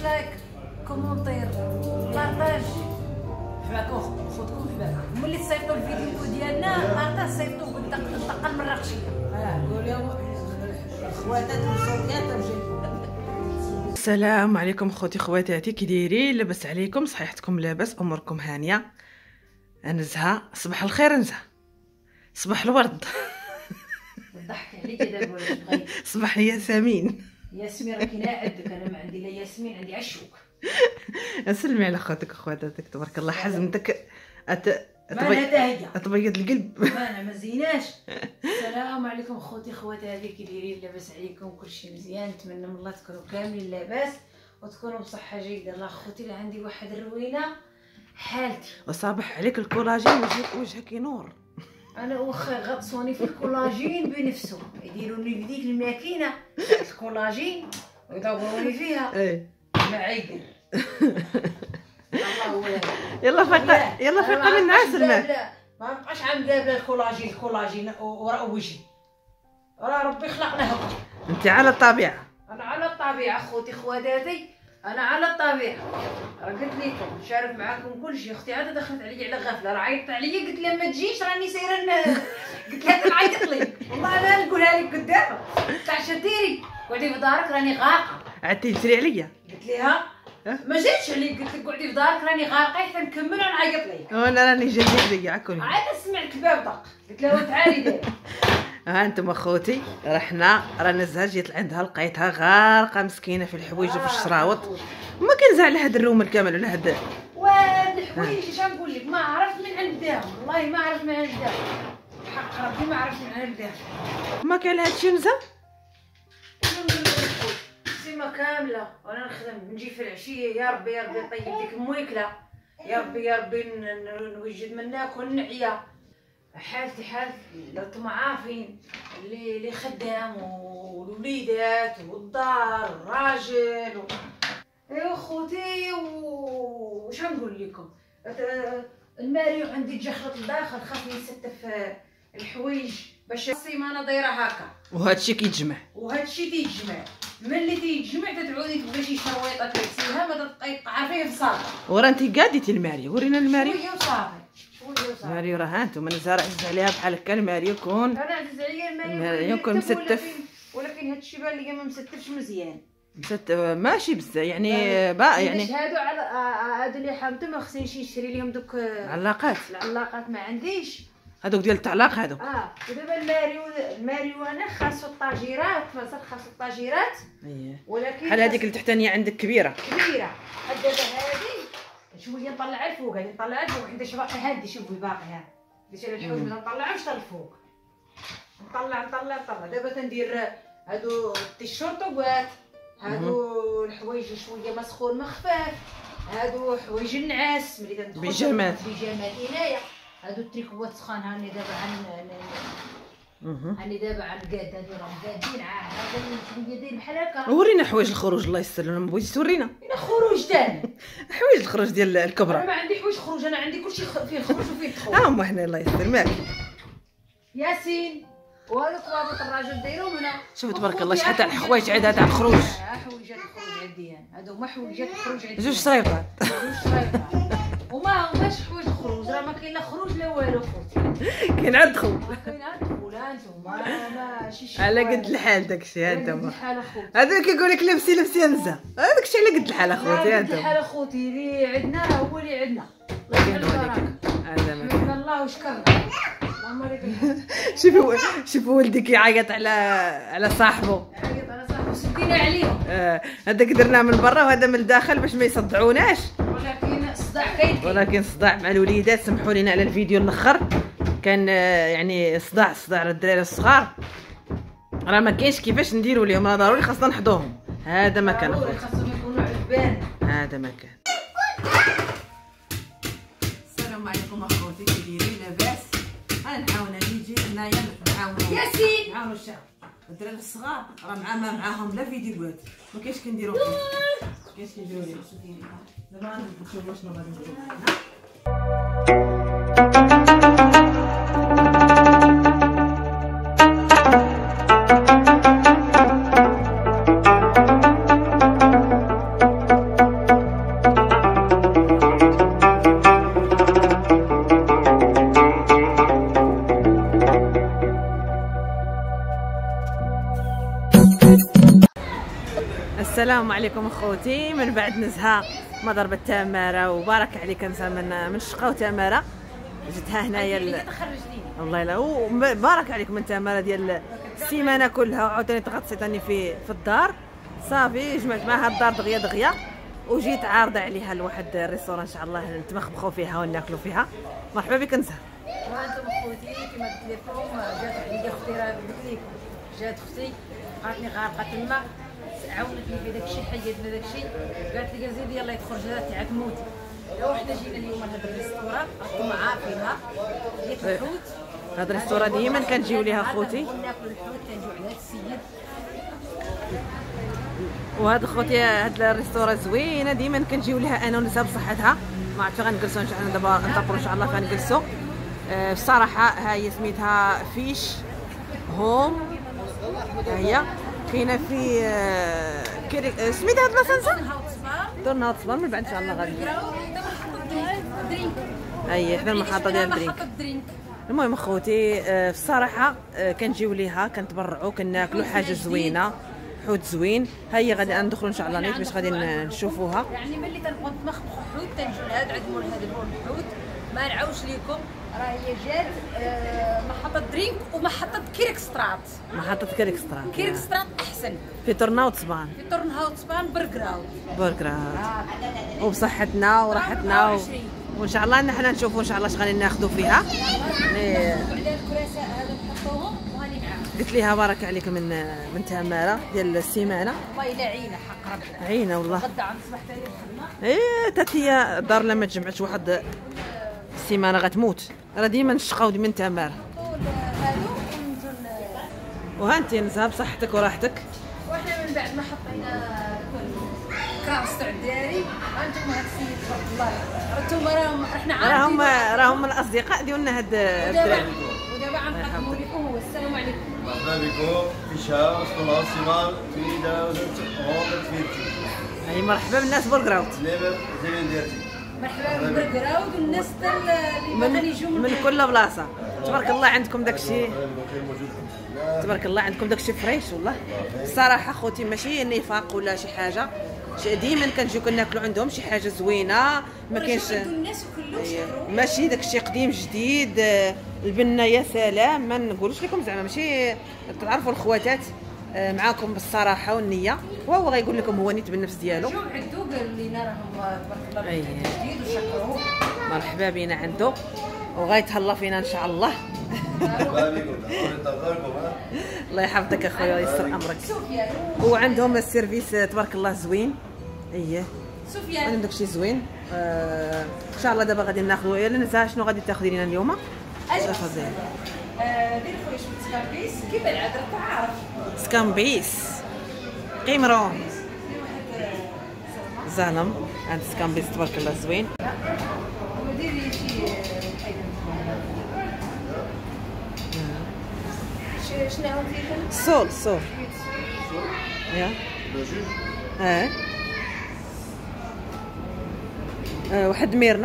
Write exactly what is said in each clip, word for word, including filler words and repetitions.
لايك كومونتير بارطاج حباكم خوتكم حباكم ملي تصيفطوا الفيديو ديالنا بارطاج صيفطوا بالدقه المراكشيه. اه قولوا خواتات وزوجات وجايين. السلام عليكم خوتي خواتاتي، كي دايرين؟ لاباس عليكم؟ صحيحتكم لاباس؟ اموركم هانيه؟ انا زها. صباح الخير نزها، صباح الورد. الضحك عليك دابا ولا بغيت؟ صباح ياسمين. ياسمين راه كاينه عندك، انا ما عندي لا ياسمين، عندي عشوك. اسلمي على خواتك وخواتاتك، تبارك الله حزمتك أت... ما هذا هي تبيض القلب. ما انا ما زيناش. السلام عليكم خوتي خواتاتي، كي دايرين؟ لاباس عليكم؟ كلشي مزيان؟ نتمنى من الله تكونوا كاملين لاباس وتكونوا بصحه جيده. الله خوتي اللي عندي واحد الروينه حالتي. وصابح عليك الكولاجين، وجهك وجهك ينور. انا واخا غطسوني في الكولاجين بنفسه، يديروني بديك الماكينه تاع الكولاجين ويدوروني فيها ايه ما عيقل. الله هو يلا فقع، يلا فقع من الناس الماء. لا ما بقاش عند بلا الكولاجين، الكولاجين وراه وجهي راه ربي خلقنا هكا. انت على الطبيعه. انا على الطبيعه خوتي خواتاتي، انا على الطبيعه. راه قلت لكم شارك معاكم كلشي. اختي عاد دخلت عليا على غفله، راه عيطت عليا قلت لها ما تجيش راني سايره. قلت لها نعيط لك والله انا نقولها لك قدامها. تاع شديري قعدي في دارك راني غارقه. عاد تجري عليا. قلت لها ما جاتش عليك، قلت لك قعدي في دارك راني غارقه حتى نكمل ونعيط لك. وانا راني جايه عليا عكوني. عاد سمعت الباب دق، قلت لها تعالي دابا. ها انتم اخوتي رحنا، رانا زها جيت لعندها لقيتها غارقه مسكينه في الحوايج وفي الشراوط. ما كنزع على هاد الروم الكامل ولا هاد وهاد الحوايج اش نقول لك، ما عرفت من عندهم، والله ما عرفت من عندهم، حق ربي ما عرفت من عندهم. ما كان هادشي نزا سيما كامله وانا نخدم نجي في العشيه. يا ربي يا ربي طيب ديك مويكله، يا ربي يا ربي نوجد من ناكل نعيا. حالتي حالتي انتم عارفين، اللي اللي خدام والوليدات والدار والراجل و... ايوا خوتي وش نقول لكم، الماريو عندي تجخلط لداخل، خاصني نستف الحوايج باش السيمانه دايره هكا. وهادشي كيتجمع وهادشي تيتجمع، ملي تيتجمع تتعودي تبغي شي شرويطه تغسليها ما تبقاي فيه في صافي. ورا انت قاديتي الماريو، ورينا الماريو. شويه وصافي شويه وصافي. الماريو راه ها انتم انا زارع عزيز عليها بحال هكا. الماريو كون انا عزيز عليا الماريو، الماريو كون مستف، ولكن هادشي بان ليا ما مستفش مزيان. مستف ماشي بزاف يعني با يعني. هادو على هادو اللي حامتهم ما خصنيش نشري لهم دوك علاقات. العلاقات ما عنديش هادوك ديال التعلاق هادو. اه ودابا الماريو الماريو انا خاصو الطاجيرات، مازال خاصو الطاجيرات. اييه ولكن بحال هذيك اللي تحتانيه عندك كبيره كبيره. دابا هادي شويه نطلعها الفوق، هادي نطلعها الفوق حيت باقي هادي شوفي باقي ها درت على الحوت ما نطلعهمش حتى الفوق. نطلع نطلع نطلع. دابا تندير هادو التيشيرطوات، هادو الحوايج شويه مسخون مخفاف، هادو حوايج النعاس ملي تندخل بيجامات بيجامات هنايا، هادو التريكوات سخان. هاني دابا عن هاني دابا عن قاد، هادو راهم قادين عاد شويه داير بحال هكا. ورينا حوايج الخروج الله يستر لنا، ما بغيتيش تورينا انا خروج ثاني. حوايج الخروج ديال الكبرى. انا ما عندي حوايج خروج، انا عندي كلشي فيه خروج وفيه دخول. ها هما هنا الله يستر مالك. ياسين وهذوك وهذوك الراجل دايرهم هنا. شوف تبارك الله شحال تاع الحوايج عندها تاع الخروج. حويجات الخروج عندي انا، هادو هما حويجات الخروج عندي. جوج شريطات. جوج شريطات وما هماش حوايج الخروج، راه ما كاين لا خروج لا والو خوتي. كاين عاد دخول. كاين عاد دخول انتوما ماشي شي على قد الحال داكشي ها انتما. الحال اخوتي هذا كيقول لك لبسي لبسي نزا، هذاك الشيء على قد الحال اخوتي ها انتما. الحال اخوتي اللي عندنا هو اللي عندنا. الله يهلا عليك. هذا ما كان الله وشكرنا. اللهم لك الحمد. شوفي شوفي ولدي كيعيط على على صاحبه. عيط على صاحبو سدينا عليهم. اه هذاك درناه من برا وهذا من الداخل باش ما يصدعوناش. ولكن الصداع كاين. ولكن صداع مع الوليدات. سمحوا لنا على الفيديو الاخر كان يعني صداع صداع على الدراري الصغار، راه ما كاينش كيفاش نديروا لهم، راه ضروري خاصنا نحضوهم. هذا ما كان ضروري خاصهم يكونوا عجبان. هذا ما كان. السلام عليكم اخوتي، كي دايرين؟ لاباس؟ انا نحاول نجي هنايا نعاونوا ياسين نعاونوا الشعب. الدراري الصغار راه مع ما معاهم لا فيديوهات، ما كاينش كنديروا فيه، ما كاينش كنديروا ليه. دابا نشوفوا شنو غادي نديروا. السلام عليكم اخوتي. من بعد نزهه ما ضربت تماره وبارك عليك نزهه من من شقاو تماره جيتها هنايا ال... والله لا وبارك عليك من تماره ديال السيمانه كلها وعاوتاني تغطيتني في في الدار صافي جمعت معها الدار دغيا دغيا وجيت عارضه عليها لواحد الريستوران ان شاء الله نتمخبخوا فيها وناكلوا فيها. مرحبا بك نزهه. وانتم اخوتي كما قلت لكم جات عليا اختي راه قلت لكم جات اختي عرفتني غارقه تما عاونتني في داك الشيء حيدنا داك الشيء قالت لي زيدي يلاه يدخل جات عاد موتي. لو حنا جينا اليوم لهذا الريستوران راكم عارفينها ديال الحوت. هذا الريستوران ديما كنجيو ليها اخوتي ناكلوا الحوت كنجيو على هذا السيد. وهذا خوتي هاد الريستوران زوينه ديما كنجيو ليها انا ونزهه بصحتها. ما عرفتش غنجلسوا ان شاء الله دابا نطبروا ان شاء الله غنجلسوا. أه الصراحه ها هي سميتها فيش هوم ها هي كاينه في أه كيري أه سميتها هاد البلاصه درنا هاد الصبار من بعد ان شاء الله غادي هي حدا المحطه ديال الدرينك. المهم اخوتي أه في الصراحه أه كنجيو ليها كنتبرعوا كناكلوا حاجه زوينه حوت زوين. هيا غادي ندخلوا ان شاء الله نيت باش غادي نشوفوها. يعني ملي تنبغوا نطبخوا حوت تنجيو لهاد عند مول هذا المول الحوت ما نعاوش لكم راه هي جات آه محطه درينك ومحطه كيركسترات. محطه كيركسترات كيركسترات احسن في تورناوت سبان في تورنهاوت سبان بركراود بركراود آه. وبصحتنا وراحتنا و... وان شاء الله حنا نشوفوا ان شاء الله اش غادي ناخذوا فيها. يعني على الكراساء هذا نحطوهم وغادي معاهم. قلت ليها بارك عليك من من تماره ديال السيمانه. والله الا عينه حق ربنا عينه والله. غدا عم تصبح تاهي الخدمه. ايه تاتيا الدار لما تجمعتش واحد السيمانه غتموت. راه ديما نشقاو من تماره. وها انت نزهه بصحتك وراحتك. وحنا من بعد ما حطينا كراس تاع الداري هانتوما هاد السيد تبارك الله انتوما راهم احنا عارفين راهم راهم الاصدقاء ديالنا هاد الدراري. ودابا غنقدموا لكم هو. السلام عليكم. مرحبا بكم في شهر اسطنبول سيمان في داوزة هومت فيرتي. هاي مرحبا بالناس بركراوت. ليبر زين ديرتي. مرحبا بالبركراود والناس اللي باغيين يجوا من كل بلاصه. تبارك الله عندكم داكشي تبارك الله عندكم داكشي فريش والله. الصراحه خوتي ماشي نفاق ولا شي حاجه ديما كنجيو كناكلوا عندهم شي حاجه زوينه ما كاينش ماشي داكشي قديم جديد. البنه يا سلام ما نقولوش لكم زعما ماشي تعرفوا الخواتات معاكم بالصراحه والنيه وهو غيقول لكم هو نيت بالنفس ديالو. جاو عندو قال لينا راهم تبارك الله جديد وشكروه. مرحبا بينا عنده وغيتهلا فينا ان شاء الله. الله يحفظك اخويا ويسر امرك. وعندهم السيرفيس تبارك الله زوين. اييه سفيان عندهم داكشي زوين. آه ان شاء الله دابا غادي ناخذوا يا نزهه شنو غادي تاخذي لنا اليوم؟ اجي فظيع. آه دير خويا شويه سكامبيس كيما العاده راك عارف. سكامبيس قيمرون زالم عند سكامبيس تبارك الله زوين. وديري شي شنو هو فيه؟ سول سول يا اه اه واحد ميرنا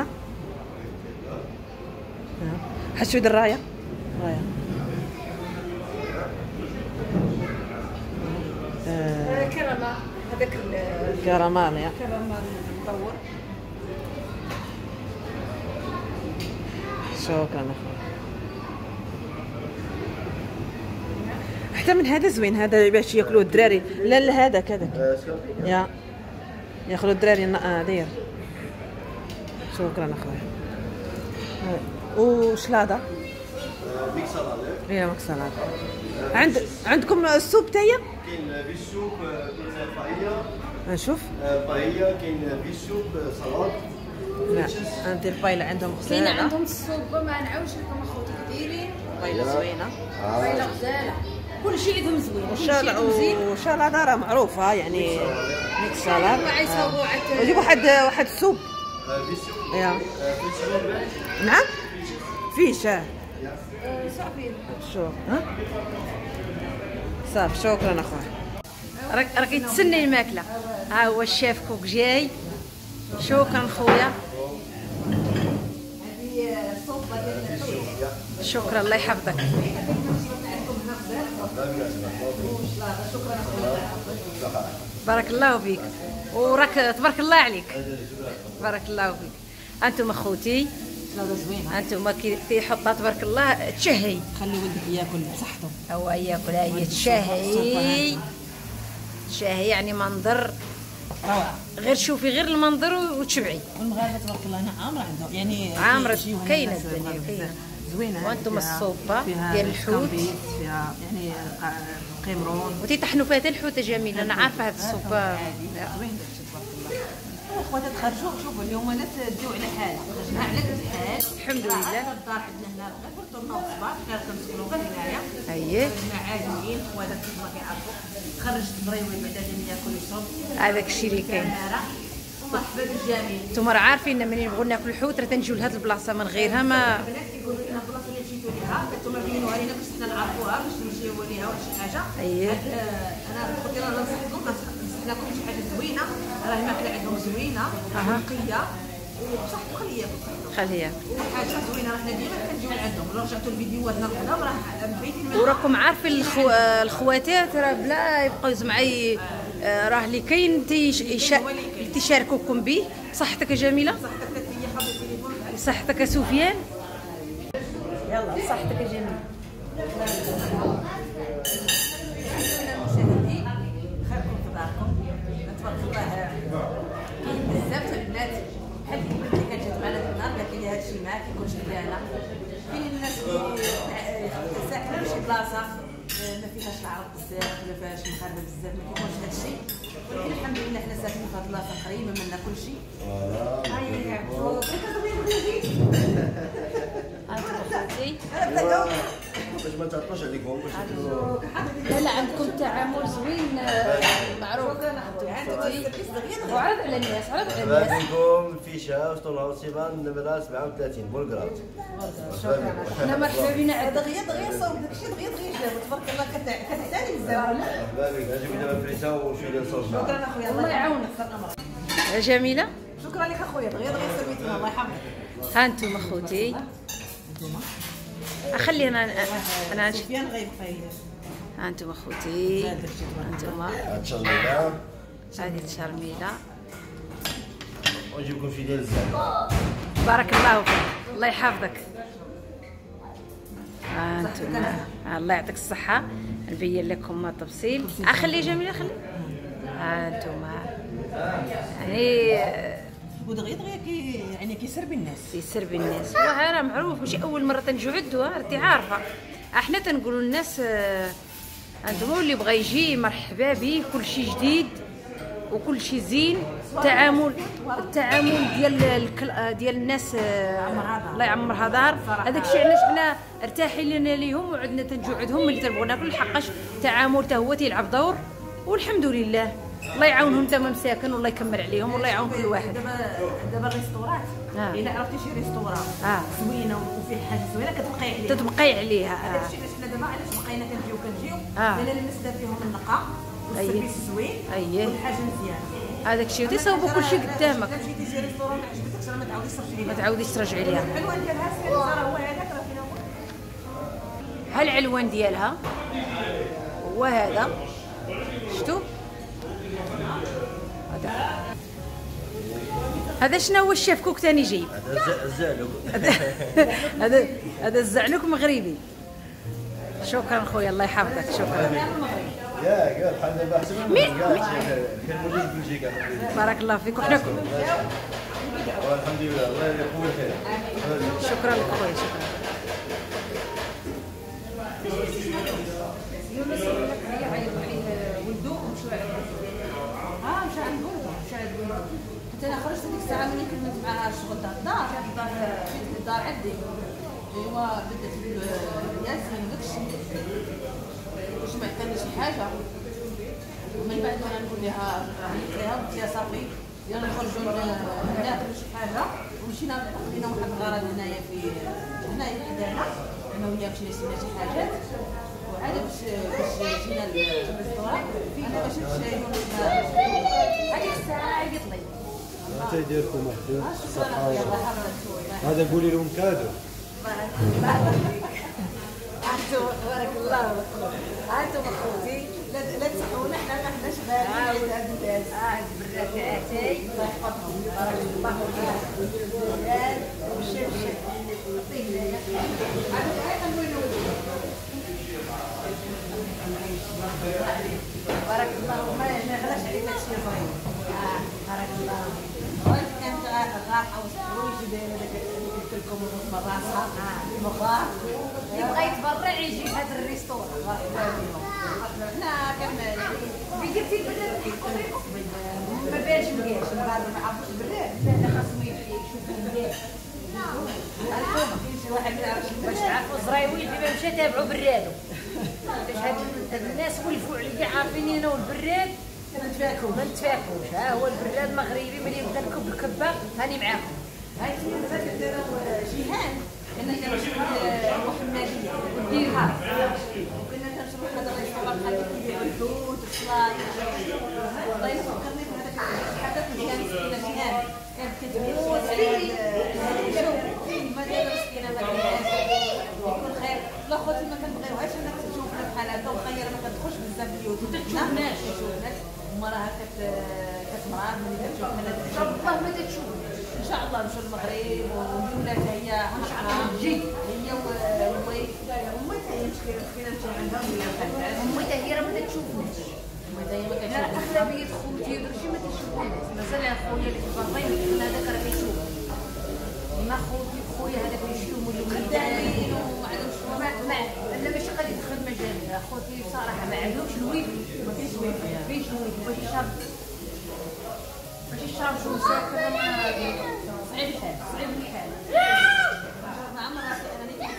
اه حد شويه الرايه رايه اه كراميل هذاك كراميل يا كراميل مطور. شكرا اخويا. حتى من هذا زوين هذا باش ياكلوه الدراري. لا لا هذاك هذاك يا ياكلوا الدراري داير. شكرا اخويا. وشلاضه ميكس سلطه. يا ميكس سلطه. عند عندكم السوب تايا كاين في السوب كاين باهيه. نشوف باهيه كاين في السوب سلطه. لا انت البايله عندهم غزاله. كاين عندهم السوب ما نعاوش لكم اخوتي كثيرين. بايله زوينه بايله غزاله كل شيء عندهم زوين. وشلاضه راه معروفه يعني ميكس سلطه. وجيب واحد واحد السوب في السوب يا في السوب نعم فيش اه صافي شو ها صافي. شكرا اخويا. راك راك يتسنى الماكله. ها هو الشيف كوك جاي. شكرا خويا. شكرا الله يحفظك. شكرا اخويا. بارك الله فيك وراك تبارك الله عليك. بارك الله فيك. انتم اخوتي انتم كيحطها تبارك الله تشهي. خلي ولدك ياكل بصحته. هو ياكل هي تشهي. تشهي يعني منظر روعه. غير شوفي غير المنظر وتشبعي. والمغاربه تبارك الله هنا عامره عندهم يعني عامره كاينه الدنيا كاينه زوينه. وانتم الصوبه ديال الحوت فيها يعني قمرون وتيطحنوا فيها حتى الحوت جميله. انا عارفه هاد الصوبه زوين. خواتي تخرجوا شوفوا اليوم انا تجيو على حالها خرجنا على كل حال الحمد لله. الدار عندنا هنا غير طرنا الصباح حنا كنسكنوا غير هنايا. اييه خرجنا عاديين خواتات كما كيعرفوا. خرجت دريوي بعدا جاني ياكل ويشرب. هذاك الشيء اللي كاين. مرحبا بالجميع. نتوما راه عارفين منين نبغوا ناكلوا الحوت راه تنجيو لهاد البلاصه من غيرها ما. البنات كيقولوا لنا البلاصه اللي مشيتوا ليها نتوما بينوها لينا باش حنا نعرفوها باش نمشيو ليها ولا شي حاجه. اييه انا قلت لها ننصحكم نصح لكم شي حاجه زوينه. راه الماكله عندهم زوينه نقيه وبصحتو خليه ياكل. خليها حاجه زوينه. راه حنا ديما كنجيو لعندهم. لو رجعتوا الفيديوهاتنا القدام راه مبيتين منها. وراكم عارفين الخو... الخواتات راه بلا يبقاو زعما راه اللي كاين تيشاركوكم به. صحتك يا جميله. صحتك هي حاطه التليفون. صحتك يا سفيان. يلا صحتك يا جميل. المشاهدين خيركم في داركم تبارك الله. كاين بزاف تاع البنات بحال البنت اللي كانت جات معنا النهار قالت لي هذا الشيء ما كيكونش ديالنا. كاين الناس اللي ساكنه في شي بلاصه ما فيهاش العرب بزاف ما فيهاش المغاربه بزاف ما كيكونش هذا الشيء. ولكن الحمد لله حنا ساكنين في هذه البلاصه قريبه منا كل شيء. باش ما تعطلوش عليكم باش لا لا عندكم تعامل زوين معروف. وعرض على الناس عرض على الناس. بكم فيشه وسطول سيفان نمره سبعة وثلاثين بولغراد. احنا مرحبا بنا عندك. دغيا دغيا صوب داكشي دغيا دغيا جاب تبارك الله كتعتني بزاف. مرحبا بك. اجيب دابا فريسه وشويه ديال الصوص. شكرا اخويا الله يعاونك. يا جميله شكرا لك اخويا. دغيا دغيا سميتنا الله يحفظك. ها انتم اخوتي. اخلي انا انا سفيان غيبقى. ها انتم اخوتي. انتم هاد الشرميله هذه الشرميله. ونجيب لكم شي ديال الزعتر. بارك الله فيك الله يحفظك. ها انتم الله يعطيك الصحه. نبين لكم التفصيل. اخلي جميله خلي. ها انتم يعني ودغيا دغيا كي يعني كيسربي الناس. يسربي الناس. وها راه معروف ماشي اول مره تنجيو عندو. انت عارفه احنا تنقولوا للناس انتم اللي بغى يجي مرحبا به. كل شيء جديد وكل شيء زين. التعامل التعامل ديال الكل... ديال الناس الله يعمرها دار. هذاك الشيء علاش حنا ارتاحين ليهم وعندنا تنجيو عندهم ملي تنبغوا ناكل. لحقاش التعامل حتى هو تيلعب دور والحمد لله. الله يعاونهم تما مساكن والله يكمل عليهم والله يعاون كل واحد. دابا دابا الريستورات الا عرفتي شي ريستوران آه. زوينه وفيه حاجه زوينه كتبقاي عليها تتبقاي عليها. هذاك الشيء علاش حنا دابا علاش بقينا كنجيو كنجيو آه. لان المسده فيهم النقاء والسيرفيس زوين أيه. والحاجه مزيانه. هذاك الشيء تيصاوبوا كل شيء قدامك. الا مشيتي شي ريستوران ما عجبتكش راه ما تعاوديش ترجعي ما ليها. تعاوديش ترجعي ليها. العنوان ديالها سير راه هو هذاك راه فينا هو. ها العنوان ديالها هو هذا. شفتوا هذا هذا شنو هو الشيف كوك ثاني جايب. هذا الزعلوك. هذا هذا الزعنوك مغربي. شكرا خويا الله يحفظك. شكرا. يا قال بحال دابا احسن من كان موجود في بلجيكا. بارك الله فيك. وحنا والحمد لله الله يقوي الخير. شكرا لك خويا. شكرا. ولدو ومشوا اه مشى عند ولده مشى عند ولده. حتى انا خرجت ديك الساعه ملي كنت معها الشغل تاع الدار الدار الدار عندي. ايوا بدات ياسين وداك الشيء جمعت ثاني شي حاجه ومن بعد وانا نقول لها عيطت لها قلت لها صافي يلا نخرجوا ناكلوا شي حاجه. ومشينا لقينا واحد الغرض هنايا في هنايا حدانا انا وياك مشينا شرينا شي حاجات. وعاد باش باش جينا للريستوران انا ما شفتش هذيك الساعه عيط لي. حتى يديركم محسن الصحه. هذا قولي لهم كادو. انتم بارك الله انتم اخوتي لا لا تصحونا حنا ما حناش بالين هاد الناس. اه البراد تاعتي الله يحفظهم بارك الله فيك. البراد والشبشب عطيه لنا. بارك الله ما يغلاش عليك هادشي صغير. اه بارك الله. وانت كانت غارقه وسطوي دايره داك قلت لكم من راسها المخاط اللي بغى يتبرع يجي لهذا الريستوران بارك الله فيهم. حنا كان يعني قلتي البراد نحكوا فيكم ما باش مكاش من بعد ما عرفوش بالله. لا لا خاصهم يشوفوا مليح. الكم شي واحد ما يعرفش باش تعرفوا زرايوي ديما مشى تابعوا برادو. باش هاد الناس ولفوا عليا عارفين انا والبراد ما نتفاكوا ما نتفاهموش. ها هو البراد مغربي ملي بدا نكب الكبه هاني معاكم. هاي تما فاكر داروا جيهان كنا كنمشيو للمحمديه والديرها وكنا كنشربوا هذا الريستوران خلي كيبيعوا الحوت والصلايص. والله فكرني بهذاك الحدث مزيان مسكينه جيهان كانت كتبيع ما دايره مسكينه ما دايرهاش يكون خير. لا خوتي ما كنبغيوهاش انك تشوفنا بحال هكا وخير ما كتدخلش بزاف البيوت ما تشوفناش تشوفناش هما راها كت كتمرض ملي كتشوفنا ان شاء الله ما تشوفوا. ان شاء الله نمشيو للمغرب وولاتها هي عشرة تجي هي والوالد امتها هي مشكله مسكينه نمشيو عندها وهي امتها هي راه ما تشوفناش. امتها هي ما لا كتشوفش. اغلبيه خوتي وداكشي ما تشوفوناش. مازال خويا اللي في البرطين يقول هذاك راه كيشوف. ما خوتي خويا هذاك يشوف واللي خدامين وما عندهمش ما ما لا ماشي غادي تدخل مجال. خوتي صراحه ما عندهمش الويفي. ما كاينش ويفي. ما كاينش الويفي باش يشرب باش يشرب شو ساكن. صعيب الحال صعيب الحال. مع مراتي انا نيت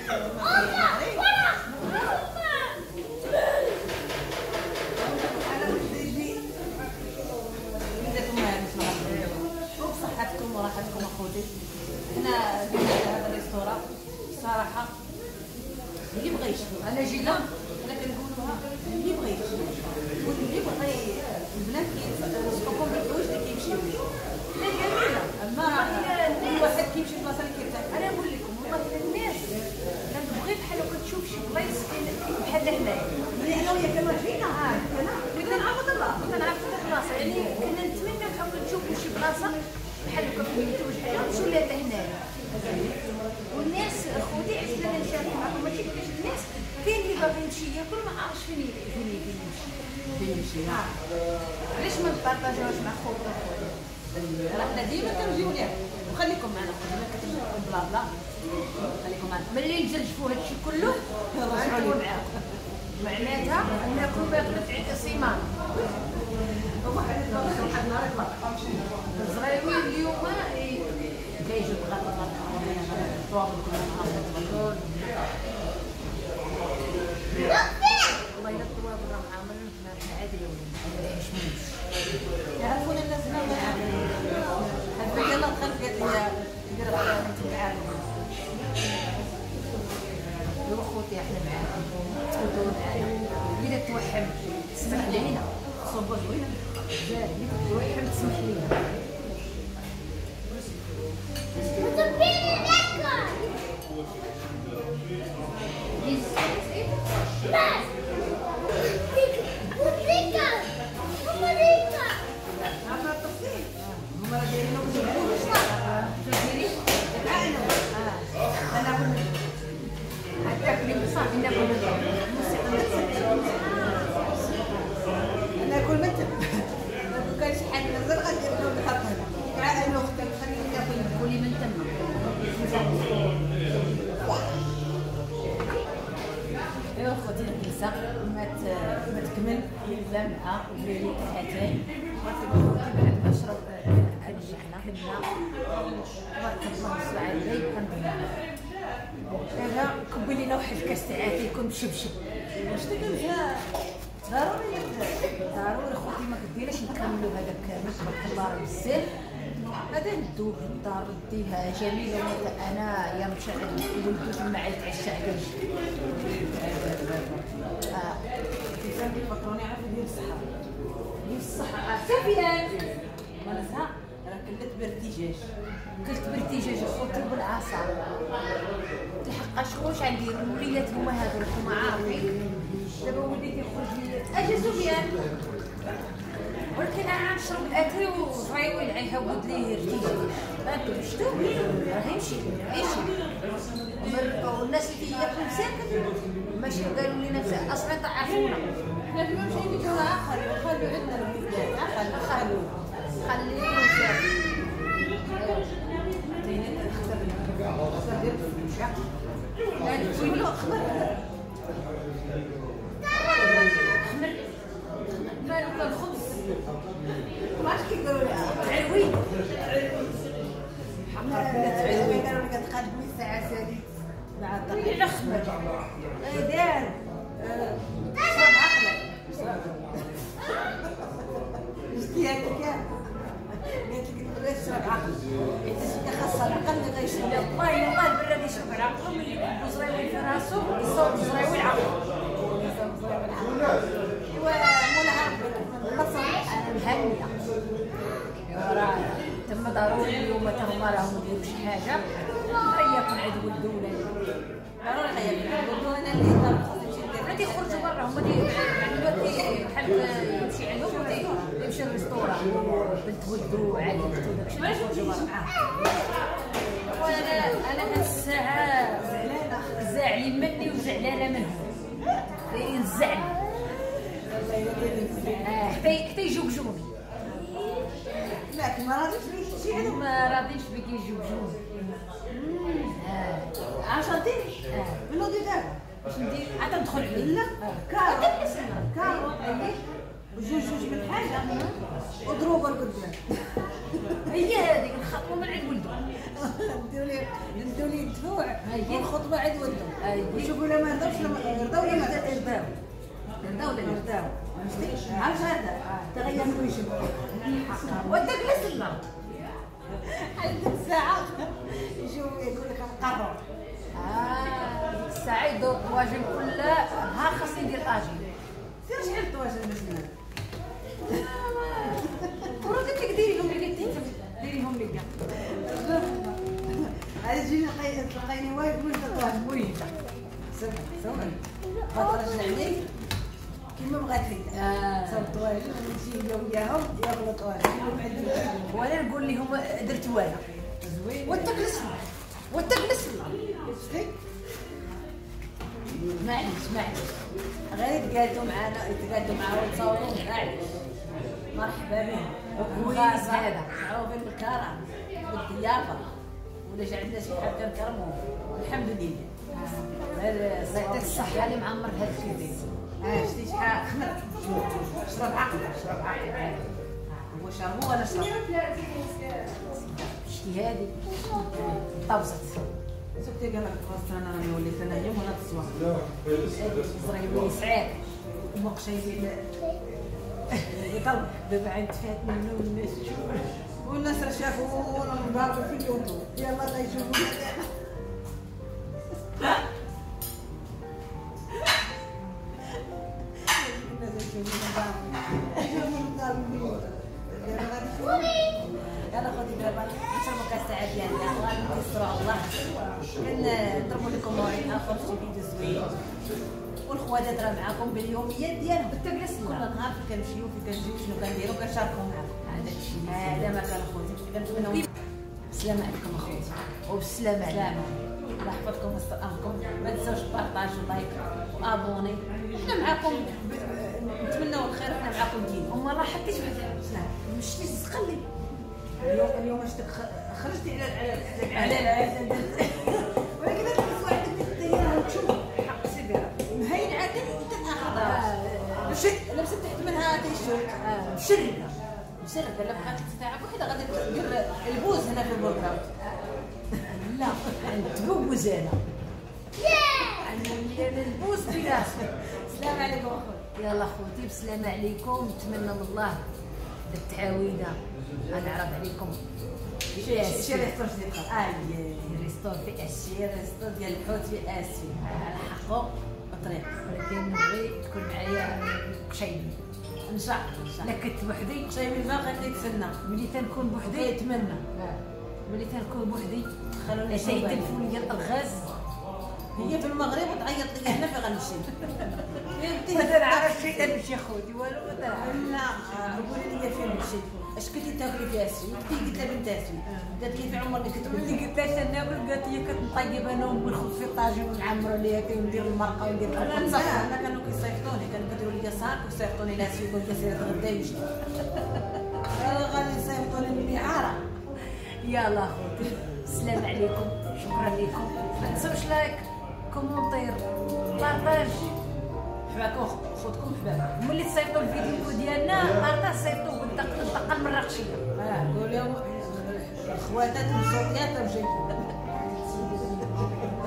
وبصحتكم وراحتكم اخوتي. حنا درنا هذا الريستوران صراحه اللي بغى يشوف انا جي لا انا كنقولوها اللي بغى يشوف واللي بغى البنات كيرزقوكم بالحوايج اللي كيمشيو ليه. لا جميله. اما كل واحد كيمشي لبلاصه اللي كيرتاح. انا نقول لكم والله الناس لما تبغي بحال هكا تشوف شي بلايص بحال هنايا ملي انا وياك كنا جينا كنا كنا نعرفوا دابا كنا نعرفوا هاد البلاصه يعني كنا نتمنى بحال نشوفوا شي بلاصه بحال هكا في المنتوج بحال نمشيو لها هنايا. والناس خوتي عشنا نشارك معكم ماشي كاش الناس كاين اللي باغي يمشي ياكل ما عارفش فين فين فين يمشي فين يمشي. علاش ما نبارطاجيوش مع خوتنا خويا. راه حنا ديما كنجيو ليها وخليكم معنا خوتي ما كتجيو بلا بلا خليكم معنا. ملي نزلفوا هادشي كله غنكونوا معاكم. معناتها انكم باغيين تعيطوا سيمانه. واحد النهار يطلع الصغيرين اليوم كيجيو تغطى الطوابل كلها نهار والله الا الطوابل راه عاملين في عادي ما يحشموش. يعرفون الناس هنا هاد يلا دخلت قالت لي ندير الخيار انت معاهم. يا خوتي احنا معاكم تفوتوا معانا. الا توحم تسمح لينا صوبه زوينه زاد الا توحم تسمح لينا. عارفه التفصيل هما راه دايرين وجههم تديري انا كنت حتاكلي بصافي ناكل انا كل متى ما كانش حد نزل غندير له الخط هنا مع انه اختي خليني ناكل. قولي من تما. ايوا خوتي الكنيسه ما ما تكمل الا مع الليل هاتين خوتي بعد ما شرب هاد الشحنه كنا تبارك الله الساعه اللي كندير دابا كبي لينا واحد الكاس تاع عافيه يكون بشبشب. واش تكلفها ضروري ضروري خوتي ما كديريش نكملوا هذاك تبارك الله راه بزاف. هذا ندوه في الدار نديها جميله ولا انا يا مشعل ولدو تما عاد تعشى عليه. اه كيفاش كيفكروني عارفه ديال الصحه ديال الصحه سفيان وانا زهق راه كلت بارتيجاج كلت بالدجاج خوتي بالعصا الحق شكون عندي الوليدات هما هادو هما عارفين دابا وليدي يخرج لي اجي سفيان ولكن انا نشرب الاتاي وصايوي العيها ود ليه ارتيجي هاكم شفتو راه يمشي يمشي والناس اللي كياكلوا مساكن ماشي قالوا لنا اصلا تعرفونا حنا دابا مشينا نديرو اخر وخلوا عندنا الوليدات خلوا خلوا خليه مساكن مالك الخبز واش كيقولوا لها تعلوي حقا تعلوي قالوا لك تقدمي الساعه سادس مع الطريق على خمر اي دار شرب عقلك شتي هكاك قالت لك البراد شرب عقلك حيت شي خاصها العقل اللي غيشرب والله والله البراد يشرب العقل ملي يكون زريوي في راسو يصوب زريوي العقل ومولاها ربي انا مهنيه راه تما ضروري اليوم تما راهم يديروا شي حاجه غيكون عدو الدوله ضروري غيكون انا اللي ضربت غادي يخرجوا برا هما يعني دلوقتي بحال يمشي عندهم يمشي للريستوران بنت ولدو عادي بنتو داكشي باش يخرجوا برا معاه وانا انا هاد الساعه زعلين مني وزعلانه منهم دايرين الزعل حتى حتى يجوجوني لكن ما راضيش بيك شي عندهم ما راضيش بك يجوجوني عشرتي منو دي دابا واش ندير عاد ندخل عليه لا كارو كارو اييه وجوج جوج من حاجه وضروبه لقدام هي هذيك الخطوه من عند ولدو نديرو ليه نديرو ليه الدفوع أييه. والخطبه عند ولدو أييه. وشوفوا لا ما يرضاوش يرضاو ولا ما يرضاو يرضاو ولا يرضاو فهمتي عرفت هذا تغير من وجهه وداك جلس لنا عند الساعه يجوا يقول لك نقرر اه ديك الساعه يدور الطواجن كلها ها خاصني ندير اجي سير شحال الطواجن مسنا وراه قلت لك ديري لهم اللي قلتي ديري لهم اللي كاع هذا جينا لقيني وايد من الطواجن وين سمع سمع غترجع عليك كيما بغات لك آه. صوب الطواجن ونمشي وياهم ياكلوا الطواجن وانا نقول لهم درت وانا زوين وانت جلس لنا وانت جلس لنا شفتي معليش معليش غير يتقادوا معانا يتقادوا معانا ويتصوروا معليش مرحبا بهم كويس هذا. معروفين بالكرم بالضيافه ولا جا عندنا شي حاجه كنكرموهم الحمد لله غير يعطيك الصحه اللي معمر هذا البيت اه شتي شحال خمر شرب عقلك شرب عقلك هو شربو وانا شرب شتي هذه طوزت سكتي قال لك خلاص انا راني وليت انا يوم ولا تصوى زريبي سعيد ومقشيين يطلع دابا عند فات منه والناس تشوف والناس راه شافونا مضاربين في اليوتيوب يلا الله يشوفونا الناس يشوفونا مضاربين يلا خذي دابا نشربوا كاس تاع ديالنا غادي نكسروا على الله كنضربوا لكم موعد اخر شي فيديو زوين والخواتات راه معاكم باليوميات ديالهم بالتجلس كل نهار فين كنمشيو فين كنجيو شنو كنديرو كنشاركوا معاكم هذا الشيء هذا ما كان اخوتي كنتمنوا بالسلامه عليكم اخوتي وبالسلامه عليكم الله يحفظكم ويستركم ما تنساوش بارطاج ولايك وابوني حنا معاكم نتمنوا الخير حنا معاكم ديما وما راه حطيت واحد مشيتي تقلب اليوم اليوم اش خرجتي على على العدد ولكن هذا الاسبوع عندك الدايره تشوف حق سيدها مهين عادي تاخذها مشي لبست تحت منها تيشيرت مشرقه مشرقه لا بقات ساعه وحده غادي ندير البوز هنا في البروغرام لا نتبوز انا انا البوز في راسي السلام عليكم اخويا يلا خوتي بسلامه عليكم نتمنى من الله بالتعاويده غنعرض عليكم شي شي ريستور ديال القرآن ريستور في اسي شي ريستور ديال الحوت في اسفي على حقه بطريق ولكن نبغي تكون معايا قشيمي ان شاء الله لا كنت بوحدي شي من الباقي كيتسنى ملي تنكون بوحدي كيتمنى ملي تنكون بوحدي خلوني تيتلفوا لي الغاز هي في المغرب وتعيط لي هنا في غنمشي. ما تنعرف شي نمشي خوتي والو ما تنعرف. لا قولي لي فين نمشي. اش كنتي تاكلي فيها السي؟ قلت لها بنت اسمي. قالت لي في عمرك كتقولي. قلت لها ناكل قالت لي كنطيب انا وامي نخبز في الطاجين ونعمرو ليها فيه وندير المرقه وندير الخبز. لا انا كانوا كيصيفطوني كانوا كيديروا لي صاك ويصيفطوني لاسي يقول لي سير تغداي وجدي. غادي يصيفطوني من عاره. يلا خوتي السلام عليكم شكرا لكم ما تنسوش لايك كومونتير بارطاج حباكم خوتكم حباك ملي تصيفطوا الفيديو ديالنا بارطاج صيفطوه بالدقه الدقه المراكشيه اه قول لهم خواتات وصوتيات وجايين